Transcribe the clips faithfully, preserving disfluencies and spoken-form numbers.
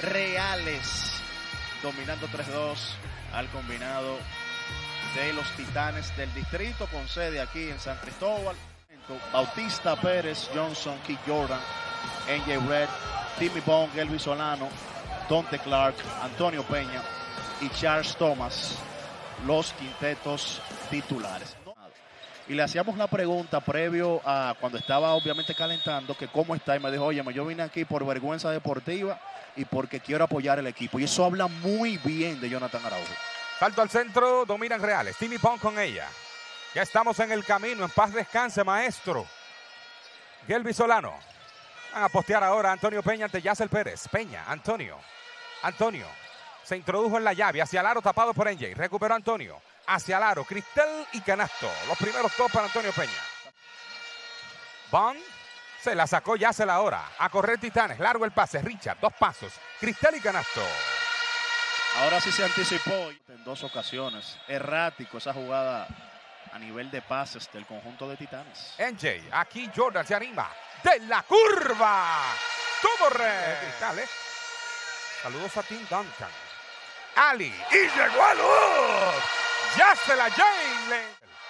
Reales dominando tres dos al combinado de los Titanes del Distrito, con sede aquí en San Cristóbal. Bautista Pérez, Johnson, Keith Jordan, N J Red, Timmy Bond, Elvis Solano, Dante Clark, Antonio Peña y Charles Thomas, los quintetos titulares. Y le hacíamos la pregunta previo a cuando estaba obviamente calentando, que cómo está, y me dijo, oye, yo vine aquí por vergüenza deportiva y porque quiero apoyar el equipo. Y eso habla muy bien de Jonathan Araujo. Salto al centro, dominan Reales. Timmy Bond con ella. Ya estamos en el camino. En paz descanse, maestro. Gelby Solano. Van a postear ahora Antonio Peña ante Yacel Pérez. Peña, Antonio. Antonio. Se introdujo en la llave. Hacia el aro, tapado por N J. Recuperó Antonio. Hacia el aro. Cristal y canasto. Los primeros dos para Antonio Peña. Bond. Se la sacó Yacel ahora. A correr Titanes. Largo el pase. Richard. Dos pasos. Cristal y canasto. Ahora sí se anticipó en dos ocasiones. Errático esa jugada a nivel de pases del conjunto de Titanes. N J, aquí Jordan se anima. De la curva. Todo re. Cristales. Saludos a Tim Duncan. Ali. Y llegó a luz. Ya se la Jalen.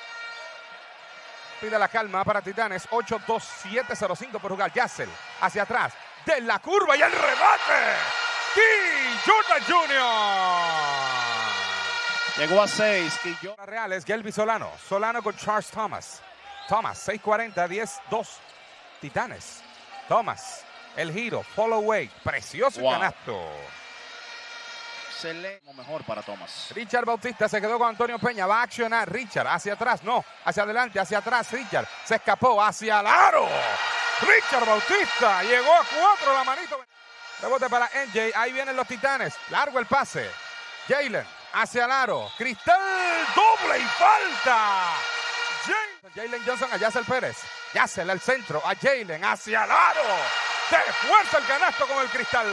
Pide la calma para Titanes. ocho dos siete cero cinco por jugar. Yacel hacia atrás. De la curva y el remate. Keith Jordan junior Llegó a seis. Reales, Gelby Solano. Solano con Charles Thomas. Thomas, seis cuarenta, diez dos. Titanes. Thomas, el giro, follow away. Precioso wow. Canasto. Se lee como mejor para Thomas. Richard Bautista se quedó con Antonio Peña. Va a accionar. Richard hacia atrás. No, hacia adelante, hacia atrás. Richard se escapó hacia el aro. Richard Bautista llegó a cuatro la manito. Rebote para N J. Ahí vienen los Titanes. Largo el pase. Jalen hacia el aro. Cristal. Doble y falta. Jalen Johnson a Yacel Pérez. Yacel al centro. A Jalen hacia el aro. Se fuerza el canasto con el Cristal.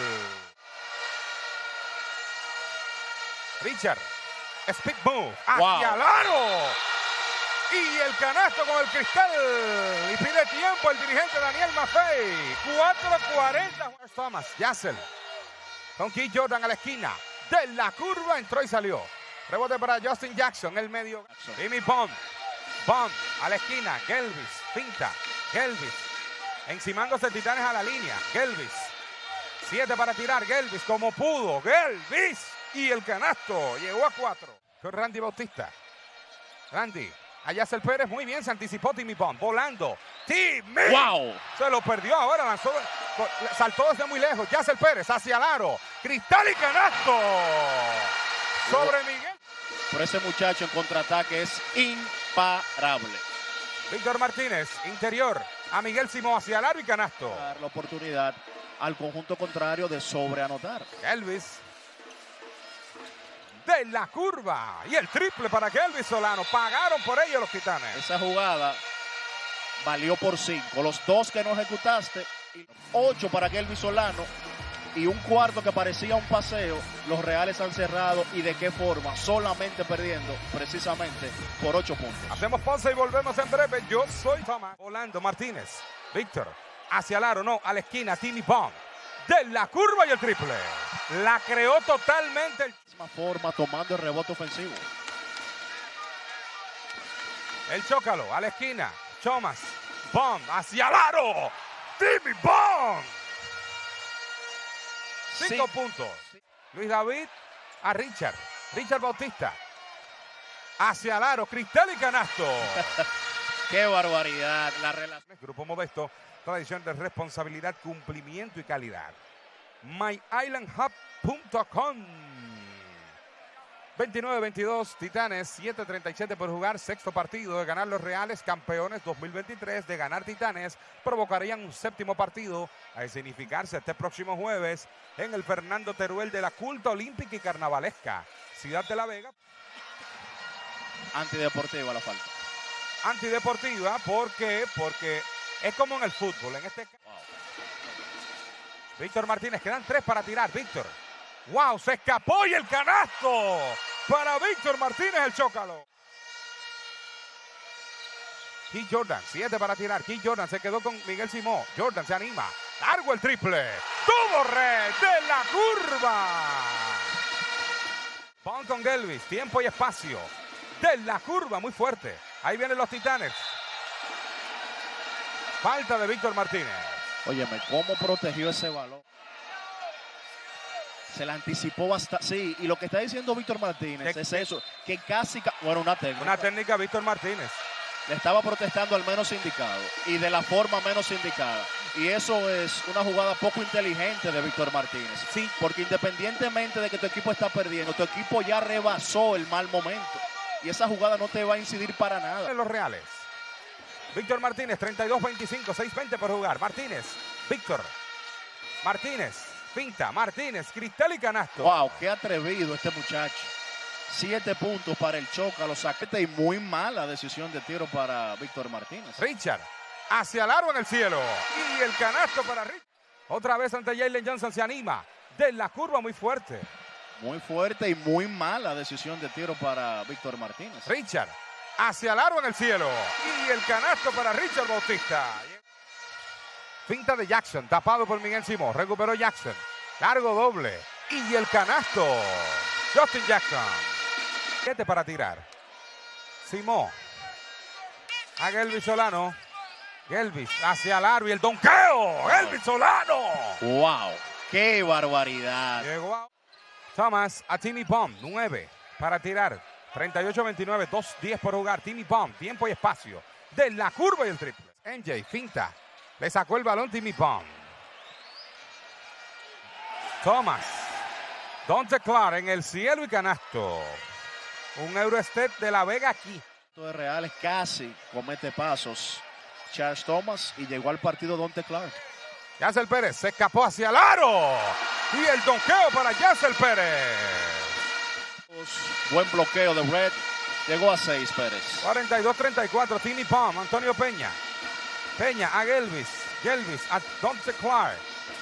Richard. Speed move. Hacia wow. el aro. Y el canasto con el Cristal. Y pide tiempo el dirigente Daniel Maffei. cuatro cuarenta. Thomas, Yacel. Con Keith Jordan a la esquina. De la curva entró y salió. Rebote para Justin Jackson, el medio. Timmy Bond. Bond a la esquina. Gelby. Pinta. Gelby. Encimándose Titanes a la línea. Gelby. Siete para tirar. Gelby como pudo. Gelby. Y el canasto llegó a cuatro. Con Randy Bautista. Randy. A Yacel Pérez, muy bien, se anticipó Timmy Bond, volando. Timmy. Wow. Se lo perdió ahora, lanzó, saltó desde muy lejos. Yacel Pérez hacia el aro. Cristal y canasto. Sobre Miguel. Por ese muchacho en contraataque es imparable. Víctor Martínez, interior. A Miguel Simón hacia el aro y canasto. Dar la oportunidad al conjunto contrario de sobreanotar. Elvis. De la curva. Y el triple para Gelby Solano. Pagaron por ello los Titanes. Esa jugada valió por cinco. Los dos que no ejecutaste. Ocho para Gelby Solano. Y un cuarto que parecía un paseo. Los Reales han cerrado. ¿Y de qué forma? Solamente perdiendo precisamente por ocho puntos. Hacemos pausa y volvemos en breve. Yo soy Thomas. Volando Martínez. Víctor. Hacia el aro. No. A la esquina. Timmy Bond. De la curva y el triple. La creó totalmente. De la misma forma, tomando el rebote ofensivo. El Chócalo a la esquina. Thomas. Bond hacia el aro. Timmy Bond. Cinco sí. puntos. Sí. Luis David a Richard. Richard Bautista. Hacia el aro. Cristal y canasto. Qué barbaridad. La relación. Grupo Modesto. Tradición de responsabilidad, cumplimiento y calidad. my island hub punto com. veintinueve veintidós, Titanes, siete treinta y siete por jugar. Sexto partido de ganar los Reales, campeones dos mil veintitrés. De ganar Titanes, provocarían un séptimo partido a escenificarse este próximo jueves en el Fernando Teruel de la culta olímpica y carnavalesca Ciudad de la Vega. Antideportiva la falta. Antideportiva, ¿por qué? Porque es como en el fútbol, en este caso. Wow. Víctor Martínez, quedan tres para tirar. Víctor. Wow, se escapó y el canasto para Víctor Martínez, el Chócalo. Keith Jordan, siete para tirar. Keith Jordan se quedó con Miguel Simón. Jordan se anima. Largo el triple. Tuvo red de la curva. Bond con Gelvis. Tiempo y espacio. De la curva, muy fuerte. Ahí vienen los Titanes. Falta de Víctor Martínez. Óyeme, ¿cómo protegió ese balón? Se la anticipó bastante. Sí, y lo que está diciendo Víctor Martínez ¿Qué, es qué? eso, que casi, bueno, una técnica. Una técnica Víctor Martínez. Le estaba protestando al menos indicado y de la forma menos indicada. Y eso es una jugada poco inteligente de Víctor Martínez. Sí, porque independientemente de que tu equipo está perdiendo, tu equipo ya rebasó el mal momento. Y esa jugada no te va a incidir para nada. En los reales. Víctor Martínez, treinta y dos veinticinco, seis veinte por jugar. Martínez, Víctor. Martínez, finta, Martínez, cristal y canasto. Wow, qué atrevido este muchacho. Siete puntos para el Chócalo, saquete y muy mala decisión de tiro para Víctor Martínez. Richard, hacia el aro en el cielo. Y el canasto para Richard. Otra vez ante Jalen Johnson, se anima. De la curva muy fuerte. Muy fuerte y muy mala decisión de tiro para Víctor Martínez. Richard, hacia el aro en el cielo. Y el canasto para Richard Bautista. Finta de Jackson, tapado por Miguel Simón. Recuperó Jackson. Largo doble. Y el canasto. Justin Jackson. Siete para tirar. Simón. A Gelvis Solano. Gelvis hacia el aro y el donqueo. Gelvis Solano. Wow, qué barbaridad. Llegó a Thomas a Timmy Bomb. nueve para tirar. treinta y ocho veintinueve. dos diez por jugar. Timmy Bomb. Tiempo y espacio. De la curva y el triple. M J finta. Le sacó el balón Timmy Bomb. Thomas. Dante Clark en el cielo y canasto. Un Eurostep de La Vega aquí. De Reales casi comete pasos Charles Thomas y llegó al partido Dante Clark. Yacel Pérez se escapó hacia el aro. Y el donqueo para Yacel Pérez. Buen bloqueo de Red. Llegó a seis Pérez. cuarenta y dos treinta y cuatro. Timmy Palm. Antonio Peña. Peña a Gelvis. Gelvis a Dante Clark.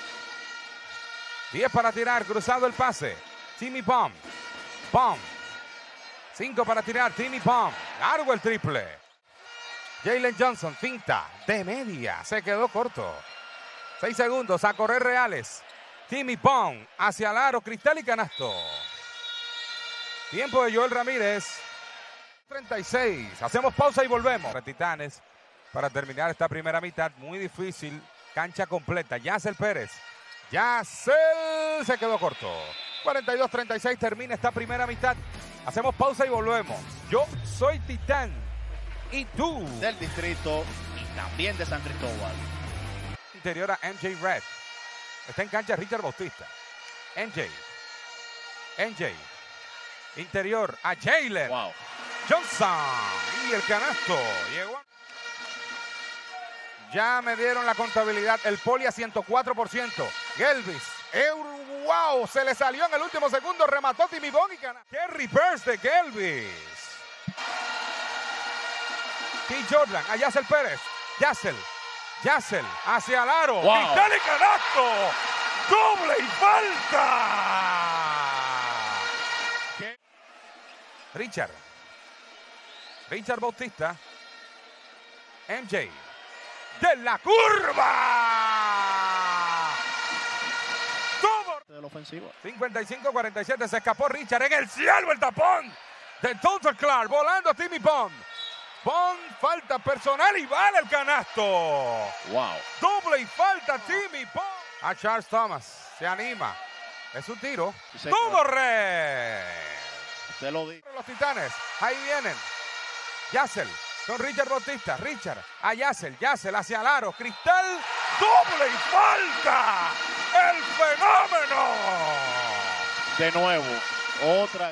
diez para tirar. Cruzado el pase. Timmy Palm. Palm. cinco para tirar. Timmy Palm. Largo el triple. Jalen Johnson. Finta. De media. Se quedó corto. seis segundos a correr Reales. Timmy Palm. Hacia el aro. Cristal y canasto. Tiempo de Joel Ramírez. treinta y seis. Hacemos pausa y volvemos. Titanes para terminar esta primera mitad. Muy difícil. Cancha completa. Yacel Pérez. Yacel se quedó corto. cuarenta y dos treinta y seis termina esta primera mitad. Hacemos pausa y volvemos. Yo soy Titán. ¿Y tú? Del distrito y también de San Cristóbal. Interior a M J Red. Está en cancha Richard Bautista. M J. M J. Interior a Jalen. Wow. Johnson. Y el canasto. Llegó. Ya me dieron la contabilidad. El poli a ciento cuatro por ciento. Gelvis. Euro, wow. Se le salió en el último segundo. Remató Timmy Bond y canasto. ¡Qué reverse de Gelvis! T. Jordan. A Yacel Pérez. Yacel. Yacel. Hacia el aro. Wow. Cristal y canasto. Doble y falta. ¿Qué? Richard. Richard Bautista. M J. De la curva. Todo. De la ofensiva. cincuenta y cinco cuarenta y siete. Se escapó Richard en el cielo. El tapón de Dante Clark. Volando Timmy Bond. Bond. Falta personal y vale el canasto. Wow. Doble y falta Timmy Bond. A Charles Thomas. Se anima. Es un tiro. Sí, Tuvo red. Te lo digo. Los Titanes. Ahí vienen. Yacel. Con Richard Bautista. Richard a Yacel. Yacel hacia el aro. Cristal. Doble y falta. El fenómeno. De nuevo. Otra.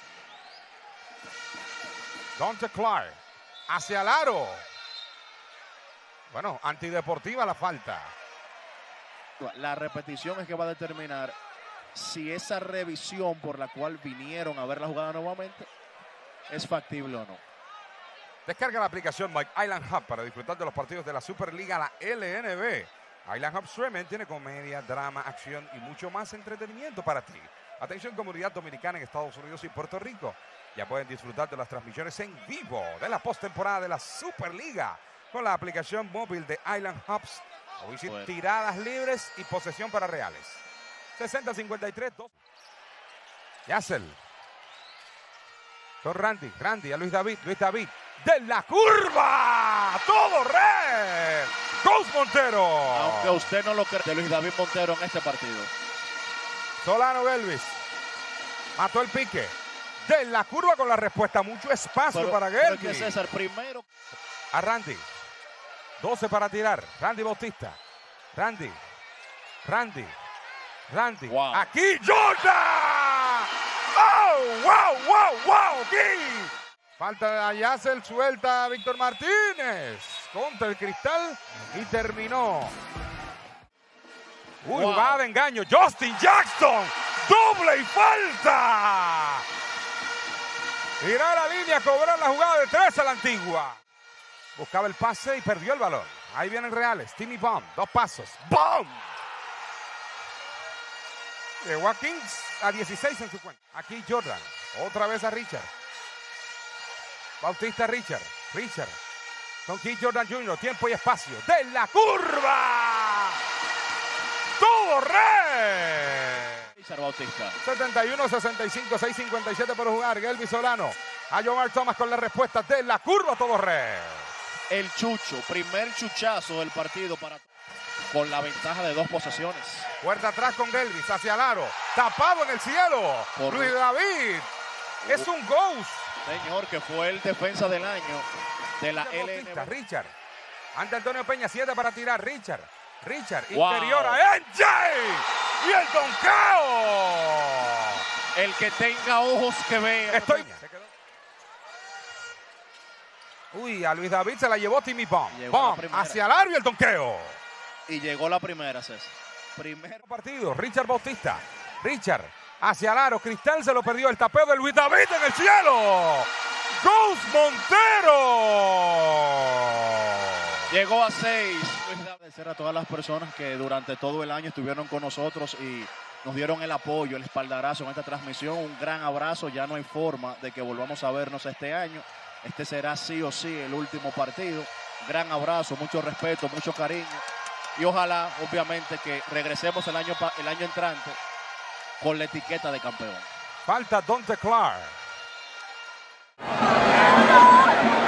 Dante Clark. Hacia el aro. Bueno, antideportiva la falta. La repetición es que va a determinar si esa revisión por la cual vinieron a ver la jugada nuevamente es factible o no. Descarga la aplicación My Island Hub para disfrutar de los partidos de la Superliga, la L N B. Island Hub Streaming tiene comedia, drama, acción y mucho más entretenimiento para ti. Atención comunidad dominicana en Estados Unidos y Puerto Rico. Ya pueden disfrutar de las transmisiones en vivo de la postemporada de la Superliga con la aplicación móvil de Island Hubs Hoy sí, tiradas libres y posesión para Reales. sesenta cincuenta y tres. Yasel. Con Randy. Randy a Luis David. Luis David. ¡De la curva! ¡Todo red! ¡Ghost Montero! Aunque usted no lo cree, de Luis David Montero en este partido. Solano Gelvis. Mató el pique. De la curva con la respuesta. Mucho espacio pero, para pero Gelvis. que César primero. A Randy. doce para tirar. Randy Bautista. Randy. Randy. Randy. Wow. Aquí Jordan. ¡Oh! ¡Wow! ¡Wow! ¡Wow! ¡Aquí! Falta a Yasel. Suelta a Víctor Martínez. Contra el cristal. Y terminó. Uy, wow. Va de engaño. Justin Jackson. Doble y falta. Irá a la línea a cobrar la jugada de tres a la antigua. Buscaba el pase y perdió el balón. Ahí vienen Reales. Timmy Bomb. Dos pasos. ¡Bomb! Llegó a Kings a dieciséis en su cuenta. Aquí Jordan. Otra vez a Richard. Bautista Richard. Richard. Con Keith Jordan junior Tiempo y espacio. ¡De la curva! ¡Todo red! Richard Bautista. setenta y uno sesenta y cinco. seis cincuenta y siete por jugar. Gelby Solano. A Jomar Thomas con la respuesta. ¡De la curva! ¡Todo red! El Chucho. Primer chuchazo del partido para... con la ventaja de dos posesiones. Puerta atrás con Gelby, hacia el aro, tapado en el cielo. Por Luis David, uh, es un ghost. Señor, que fue el defensa del año de la L N B. Richard, ante Antonio Peña, siete para tirar. Richard, Richard, wow. Interior a N J. Y el donkeo. El que tenga ojos que vea. Estoy... Uy, a Luis David se la llevó Timmy Bomb. Bomb hacia el aro y el donkeo. Y llegó la primera, César. Primer partido. Richard Bautista. Richard hacia el aro. Cristal se lo perdió. El tapeo de Luis David en el cielo. Ghost Montero. Llegó a seis. Agradecer a todas las personas que durante todo el año estuvieron con nosotros y nos dieron el apoyo, el espaldarazo en esta transmisión. Un gran abrazo. Ya no hay forma de que volvamos a vernos este año. Este será sí o sí el último partido. Gran abrazo, mucho respeto, mucho cariño. Y ojalá, obviamente, que regresemos el año, el año entrante con la etiqueta de campeón. Falta Dante Clark.